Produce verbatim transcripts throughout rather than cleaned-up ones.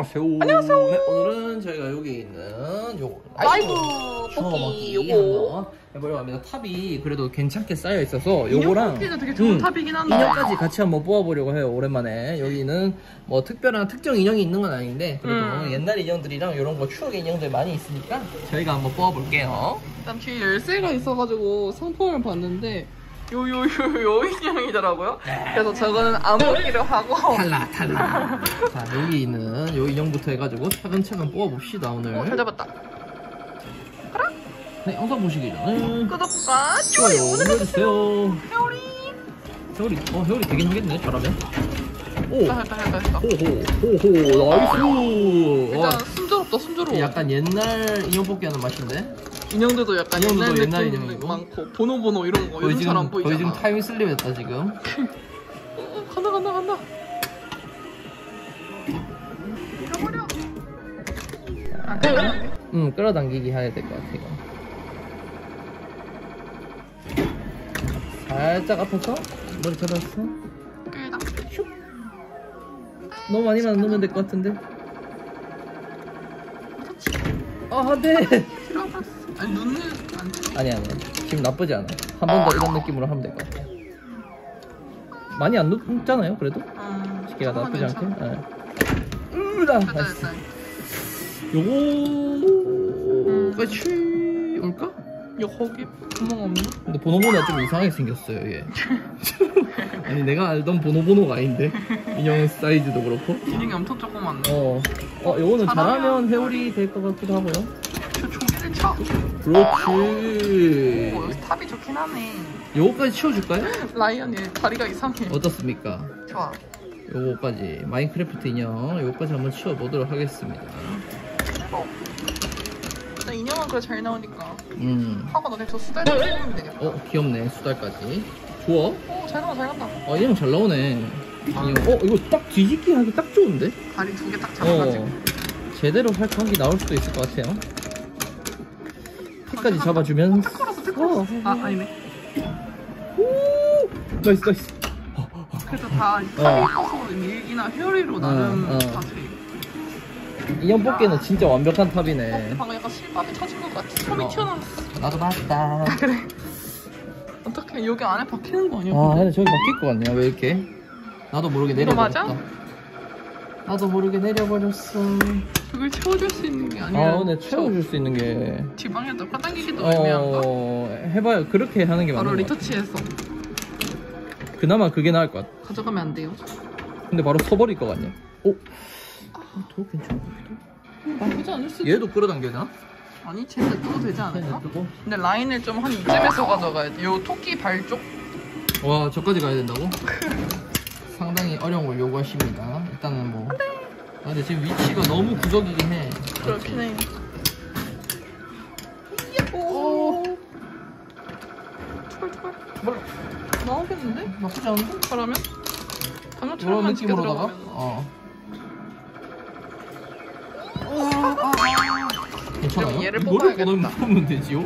안녕하세요. 안녕하세요. 네, 오늘은 저희가 여기 있는 요 라이브 추워 뽑기 먹기 요거 한번 해보려고 합니다. 탑이 그래도 괜찮게 쌓여 있어서 요거랑 인형 뽑기는 되게 좋은 음, 탑이긴 한데 인형까지 같이 한번 뽑아보려고 해요. 오랜만에. 여기는 뭐 특별한 특정 인형이 있는 건 아닌데 그래도 음. 옛날 인형들이랑 이런 거 추억 인형들 많이 있으니까 저희가 한번 뽑아볼게요. 일단 뒤에 열쇠가 있어가지고 상품을 봤는데 요요요 요 인형이더라고요. 그래서 저거는 안 뽑기로 하고 탈락 탈락. 자, 여기 있는 요 인형부터 해가지고 차근차근 뽑아봅시다 오늘. 어, 잘 잡았다. 네, 영상 보시기 전에 구독과 좋아요 좋아요 눌러주세요. 회오리 회오리, 어 회오리 되긴 하겠네 잘하면. 오, 했다 했다 했다 했다. 호호, 호호, 나이스. 일단 순조롭다 순조로워. 약간 옛날 인형 뽑기 하는 맛인데. 인형들도 약간 인형들도 옛날 옛날 느낌 인형이고. 많고 보노보노 이런 거 거의 요즘 잘 안 지금 보이잖아. 거의 지금 타이밍 슬립했다 지금. 어, 간다 간다 간다. 잃어버려. 아 그래? 음, 끌어당기기 해야 될 것 같아 이거. 살짝 앞에서 머리 잡았어. 끌다. 너무 많이만 넣으면 될 것 같은데. 아, 안 돼. 들어봤어. 아니 눈을 안 쳐. 아니 아니 지금 나쁘지 않아. 한 번 더 이런 느낌으로 하면 될 것 같아. 많이 안 넣잖아요 그래도. 음, 기가 나쁘지 않게. 괜찮아. 네. 으다. 됐다 나이스. 됐다. 요거 같이 올까? 야 거기 구멍 없나? 근데 보노보노가 좀 이상하게 생겼어요 얘. 아니 내가 알던 보노보노가 아닌데 인형 사이즈도 그렇고. 인형이 엄청 조그맣네. 어, 어 요거는 잘하면- 잘하면 회오리 될 것 같기도 하고요. 저 종이를 쳐. 그렇지. 오, 여기 탑이 좋긴 하네. 요거까지 치워줄까요? 라이언이 다리가 이상해. 어떻습니까? 좋아. 요거까지 마인크래프트 인형 요거까지 한번 치워보도록 하겠습니다. 어. 나 인형은 그래 잘 나오니까. 음. 하고 너네 저 수달 좀 뽑으면 되겠다. 어 귀엽네 수달까지. 좋아. 오, 잘 나와 잘 간다. 어 인형 잘 나오네. 인형. 어 이거 딱 뒤집기 하기 딱 좋은데? 다리 두 개 딱 잡아가지고. 어. 제대로 활동하기 나올 수도 있을 것 같아요. hit까지 잡아주면. 테크라서 테크라서. 어. 아 아니네. 오! 나이스 나이스. 그래도 다 탑이 커서 밀기나 회오리로 나름 어. 다 돼. 인형 뽑기는 진짜 완벽한 탑이네. 방금 약간 실밥이 터진 것 같아. 손이 어. 튀어나왔어. 나도 봤다. 그래. 어떻게 여기 안에 박히는 거 아니야? 아 근데 저기 막힐 것 같냐 왜 이렇게? 나도 모르게 이거 맞아? 내려버렸다. 나도 모르게 내려버렸어. 그걸 채워줄 수 있는 게 아니라. 아 근데 채워줄 수 있는 게 지방에다 끌당기기도 애매한가? 어 해봐요. 그렇게 하는 게 바로 맞는 것 같아. 리터치해서 그나마 그게 나을 것 같아. 가져가면 안 돼요? 근데 바로 서버릴 것 같냐? 오, 아, 더 괜찮은 것 같아. 나쁘지 않을 수도. 얘도 끌어당겨나? 아니 쟤는 냅둬도 되지 않을까? 뜨고. 근데 라인을 좀 한 이쯤에서 가져가야 돼. 요 토끼 발 쪽? 와 저까지 가야 된다고? 상당히 어려운 걸 요구하십니다. 일단은 뭐. 아, 근데 지금 위치가 너무 구석이긴 해. 그렇긴 해. 오. 투발 투발. 몰라. 나오겠는데? 나쁘지 않은데? 그러면? 이런 방금처럼만 짙게 느낌으로다가. 들어가면. 어. 아, 괜찮아요? 그럼 얘를 이거를 뽑아야겠다. 뽑으면 되지요?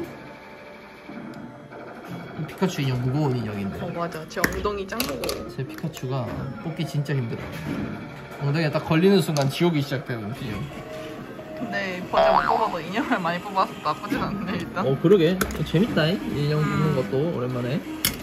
이 피카츄 인형 무거운 인형인데. 어 맞아. 제 엉덩이 짱무거워. 제 피카츄가 뽑기 진짜 힘들어요. 엉덩이에 딱 걸리는 순간 지옥이 시작되거든요. 근데 버제 못 뽑아도 인형을 많이 뽑아서 나쁘진 않네 일단. 어 그러게 재밌다 이 인형 뽑는 것도 오랜만에.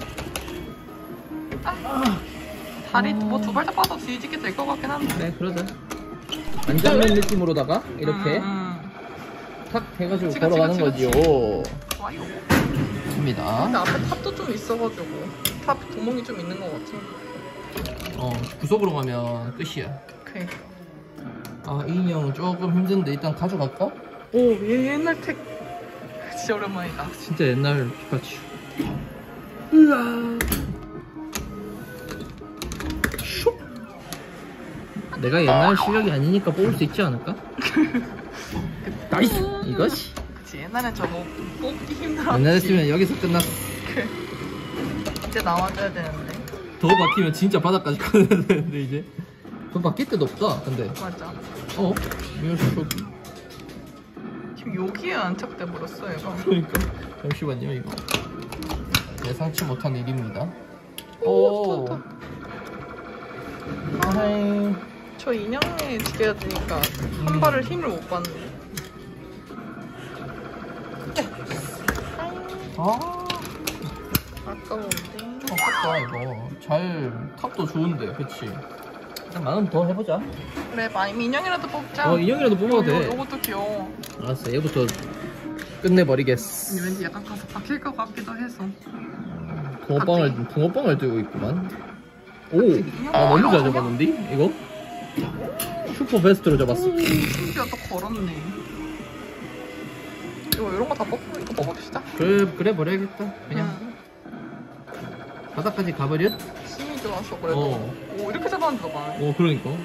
다리 뭐 두 발 다 빠져 뒤집게 될 것 같긴 한데. 네 그러자. 안전맨 느낌으로다가 이렇게 음, 음. 탁 해가지고 그치, 걸어가는 그치, 그치, 거지요. 좋아요. 좋습니다. 근데 앞에 탑도 좀 있어가지고 탑 구멍이 좀 있는 것 같아. 어 구석으로 가면 끝이야. 오케이. 아 이 인형 조금 힘든데 일단 가져갈까? 오, 얘 옛날 택 진짜 오랜만이다. 진짜 옛날 피카츄. 으아. 슉. 내가 옛날 실력이 아니니까 뽑을 수 있지 않을까? 나이스! 이것이 그치 옛날엔 저거 뽑기 힘들었지. 옛날했으면 여기서 끝났어. 이제 나와줘야 되는데. 더 바뀌면 진짜 바닥까지 가야 되는데 이제 더 바뀔 데도 없다 근데. 맞아. 어? 미어쇼 지금 여기에 안착돼 버렸어 얘가. 그러니까 잠시만요 이거 예상치 못한 일입니다. 오, 오. 좋다. 하이. 저 인형에 지켜야 되니까 한 발을 힘을 못 받네. 아, 아까운데. 아깝다 이거. 잘 탑도 좋은데, 그치? 일단 만 원 더 해보자. 그래, 많이 인형이라도 뽑자. 어, 인형이라도 뽑아도 돼. 요, 요것도 귀여워. 알았어, 얘부터 끝내버리겠어. 근데 왠지 약간 가서 박힐 것 같기도 해서. 붕어빵을 붕어빵을 들고 있구만. 오, 인형 아 너무 잘 아니야? 잡았는데 이거? 슈퍼 베스트로 잡았어. 오, 심지어 또 걸었네. 이거 이런 거 다 뽑고 이거 뽑읍시다. 그래 그래 버려야겠다. 그냥 응. 바닥까지 가버렸. 힘이 좋았어 그래도. 어. 오, 이렇게 잡았는데 봐. 어 그러니까. 오.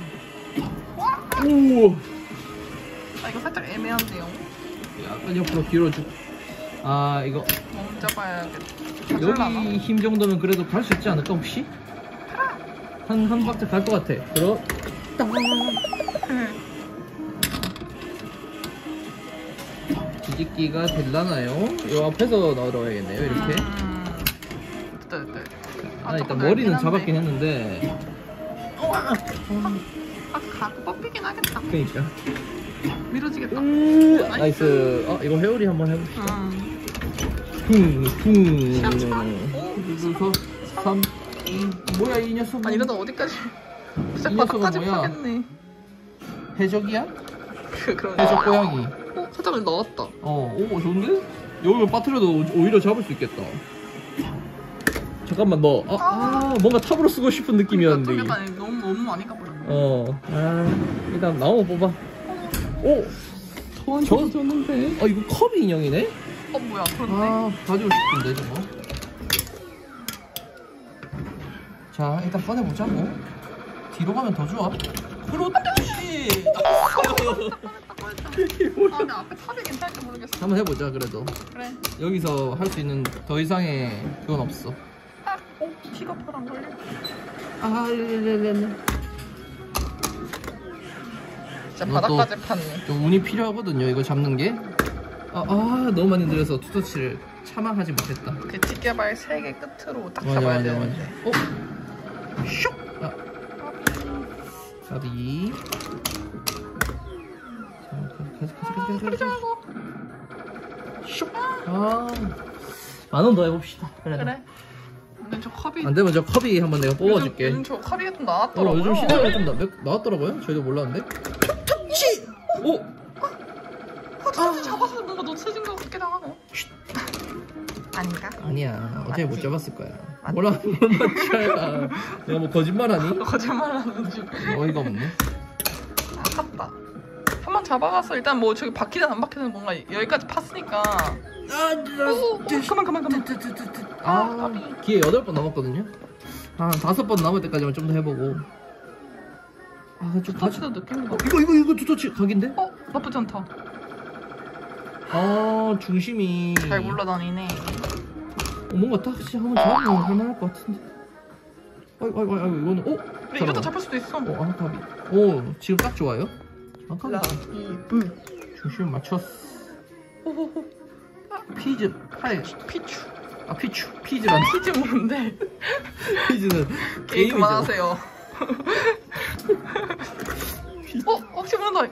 아, 이거 살짝 애매한데요. 약간 옆으로 길어주. 아 이거 너무 잡아야겠다. 여기 힘 정도면 그래도 갈 수 있지 않을까 혹시? 한 한 박자 갈 것 같아. 그럼 뒤집기가 될라나요? 요 앞에서 넣어야겠네요 이렇게. 음. 됐다 됐다. 아 일단 머리는 잡았긴 했는데. 아, 가고 뽑히긴 하겠다. 그니까. 밀어지겠다. 음, 나이스. 어 이거 회오리 한번 해봅시다. 음. 쿵쿵. 시합시간. 둘, 삼, 이. 뭐야 이 녀석? 아, 이러다 어디까지? 진짜 이 녀석은 바닥까지 뭐야? 파겠네. 해적이야? 그 그런. 해적 고양이. 어, 살짝 넣었다. 어, 오 좋은데? 여기를 빠뜨려도 오히려 잡을 수 있겠다. 잠깐만 너. 아, 아 뭔가 탑으로 쓰고 싶은 느낌이었는데. 좀 약간 너무 너무 많이 가버렸네. 어, 아 일단 나오면 뽑아. 오, 저한테 줬는데. 아 이거 컵이 인형이네? 어 뭐야? 그렇네. 아 가지고 싶은데 저거. 자 일단 꺼내보자 뭐. 뒤로 가면 더 좋아. 그렇지. 아, 근데 앞에 탑이 괜찮을지 모르겠어. 한번 해보자 그래도. 그래. 여기서 할 수 있는 더 이상의 그건 없어. 아, 어, 픽업을 안 걸려. 아, 렐렐렐렐. 진짜 이것도 바닥까지 팠네. 좀 운이 필요하거든요. 이거 잡는 게. 아, 아 너무 많이 늘려서 투터치를 차망하지 못했다. 그 찌개발 세 개 끝으로 딱 맞아 잡아야 맞아 되는데. 맞아. 어? 슉. 아, 가비. 자, 계속 계속 계속 소리 계속. 하고. 슉. 아, 만 원 더 해봅시다. 그래. 그래. 근데 저 컵이. 안 되면 저 컵이 한번 내가 뽑아줄게. 요즘, 요즘 저 컵이 좀 어, 나왔더라고요. 요즘 시대가 좀 나, 나왔더라고요. 저희도 몰랐는데. 툭치. 오. 어, 진짜 잡아서 뭔가 놓쳐진 것 같기도 하고. 아닌가? 아니야. 어차피 못 맞지? 잡았을 거야. 맞지? 뭐라 뭐라 내가 뭐 거짓말하니? 거짓말하는 줄. 어이가 없네. 아깝다. 한 번 잡아가서 일단 뭐 저기 바퀴든 안 바퀴든 뭔가 여기까지 팠으니까. 아, 오, 오, 그만 그만 그만. 아, 기회 여덟 번 남았거든요. 한 다섯 번 남을 때까지만 좀 더 해보고. 아, 좀 다시. 터치도 느낌이 어, 나. 이거 이거 이거 투터치 각인데? 어, 나쁘지 않다. 아, 중심이. 잘 굴러다니네. 어, 뭔가 딱지 한번 잡으면 할만할 것 같은데. 아이고 아이고 아이고 이거는 어? 근데 이것도 잡힐 수도 있어. 어, 아까비. 오, 지금 딱 좋아요. 아까비. 라, 이, 음. 중심을 맞췄어. 호호호. 피즈, 팔. 피추. 아, 피추. 피즈란. 피즈 뭔데? 피즈는 게임 게임이죠. 그만하세요. 어? 혹시 모른다.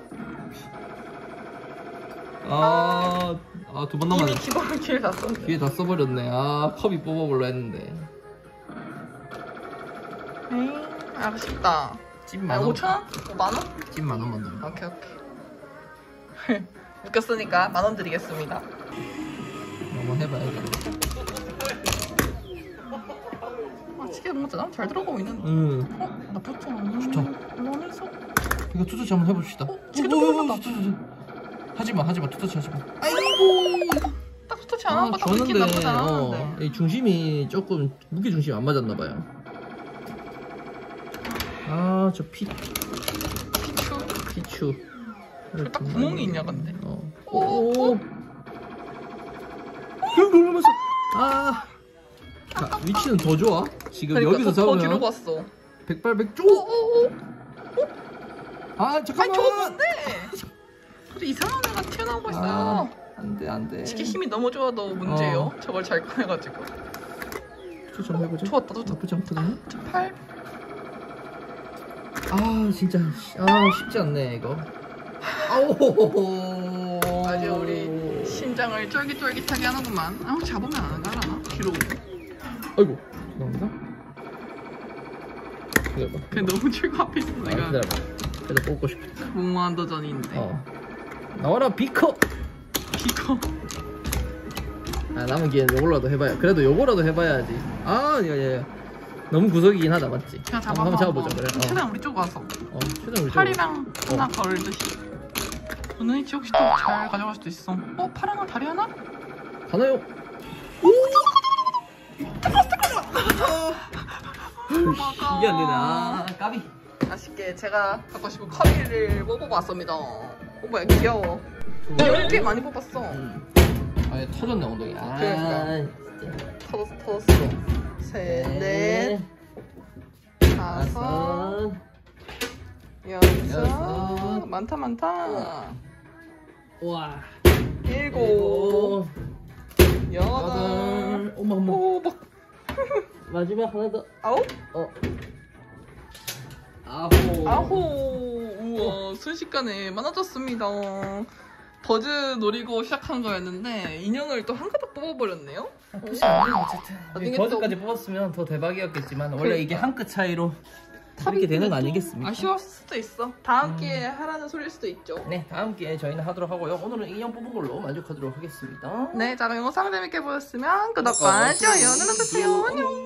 아, 아, 두 번 이미 남았네. 기본 기회 다 썼네. 기회 다 써버렸네. 아, 컵이 뽑아볼라 했는데. 에이, 아쉽다. 찜 아, 만원. 오천 원? 오만 원? 찜 만원만 더. 오케이 오케이. 웃겼으니까 만 원 드리겠습니다. 한번 해봐야지. 아, 치게 뭔가 너무 잘 들어가고 있는데. 응. 어? 나쁘지 않아. 좋다. 원해서. 이거 투터치 한번 해봅시다. 어? 치게 좀 올랐다. 하지마, 하지마, 투터치 하지마. 아이고. 딱 스토치 안 아, 하는 것도 느낌 나쁘지 줬는데, 않았는데. 어, 이 중심이 조금, 무게 중심이 안 맞았나봐요. 아, 저 피, 피추. 피추. 딱 구멍이 있냐 근데. 어. 오, 오, 오. 이거 놀라면서. 아. 자, 위치는 더 좋아. 지금 그러니까 여기서 더, 더 뒤로 잡으면 갔어. 백발백중. 오오오. 아, 아니 잠깐만. 좋은데. 근데 이상한 애가 튀어나오고 있어요. 아, 안돼 안돼. 치기 힘이 너무 좋아도 문제예요. 어. 저걸 잘 꺼내가지고. 투좀 해보자. 좋았다, 좋았다. 나쁘지 않거든요. 저 팔. 아 진짜 아 쉽지 않네 이거. 아오. 아주 우리 심장을 쫄깃쫄깃하게 하는구만. 아 잡으면 안 가나? 뒤로. 아이고 죄송합니다. 기다려봐. 그냥 너무 출구 앞에 있어 아, 내가. 기다려봐. 그래도 뽑고 싶다. 무모한 도전인데. 어 나와라 비커. 이거. 아 남은 기회는 요거라도 해봐야. 그래도 요거라도 해봐야지. 아 야야야 너무 구석이긴 하다 맞지? 그냥 잡아봐. 한번 잡아보자 그래. 어, 최대한 우리 쪽 와서. 어 최대한 우리 팔이랑 어. 하나 걸듯이. 은은이치 혹시 또 잘 가져갈 수도 있어. 어? 팔 하나 다리 하나? 가나요? 이게 안 되네. 아 까비. 아쉽게 제가 갖고 싶은 커비를 뽑아봤습니다. 어 뭐야 귀여워. 나 여기 꽤 많이 뽑았어. 음. 아예 터졌네 엉덩이. 아 그러니까. 진짜. 터졌어 터졌어. 셋, 넷, 다섯, 여섯, 여섯. 많다 많다. 와. 일곱, 여덟, 여덟. 어머 어머. 오, 막 마지막 하나 더. 아홉, 어. 아홉. 아홉. 우와 순식간에 많아졌습니다. 버즈 노리고 시작한 거였는데 인형을 또 한 가닥 뽑아버렸네요. 끝이 아니에요 어쨌든. 나중에 버즈까지 뽑았으면 더 대박이었겠지만 원래 그러니까. 이게 한 끗 차이로 이렇게 되는 거 아니겠습니까? 아쉬웠을 수도 있어. 다음 음. 기회에 하라는 소리일 수도 있죠. 네 다음 기회에 저희는 하도록 하고요. 오늘은 인형 뽑은 걸로 만족하도록 하겠습니다. 네, 자 그럼 영상 재밌게 보셨으면 구독과 좋아요 눌러주세요. 안녕.